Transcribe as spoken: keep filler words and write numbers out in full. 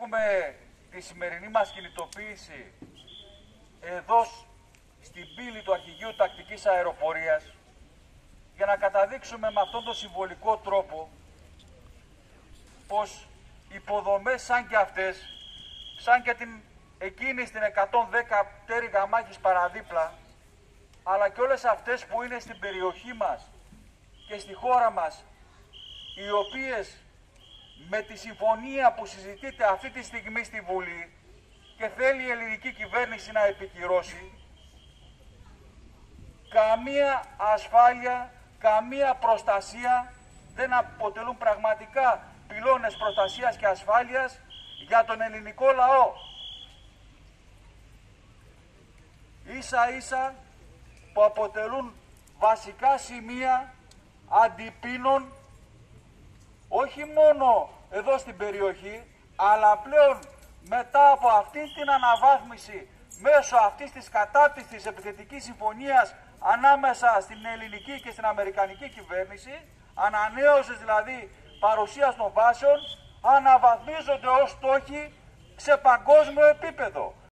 έχουμε τη σημερινή μας κινητοποίηση εδώ στην πύλη του Αρχηγείου Τακτικής Αεροπορίας για να καταδείξουμε με αυτόν τον συμβολικό τρόπο πως υποδομές σαν και αυτές, σαν και την εκείνη στην εκατόν δέκα πτέρυγα μάχης παραδίπλα, αλλά και όλες αυτές που είναι στην περιοχή μας και στη χώρα μας, οι οποίες με τη συμφωνία που συζητείται αυτή τη στιγμή στη Βουλή και θέλει η ελληνική κυβέρνηση να επικυρώσει, καμία ασφάλεια, καμία προστασία δεν αποτελούν πραγματικά πυλώνες προστασίας και ασφάλειας για τον ελληνικό λαό. Ίσα ίσα που αποτελούν βασικά σημεία αντιπίνων όχι μόνο εδώ στην περιοχή, αλλά πλέον μετά από αυτή την αναβάθμιση μέσω αυτής της κατάπτυστης επιθετικής συμφωνίας ανάμεσα στην ελληνική και στην αμερικανική κυβέρνηση, ανανέωσης δηλαδή παρουσίας των βάσεων, αναβαθμίζονται ως στόχοι σε παγκόσμιο επίπεδο.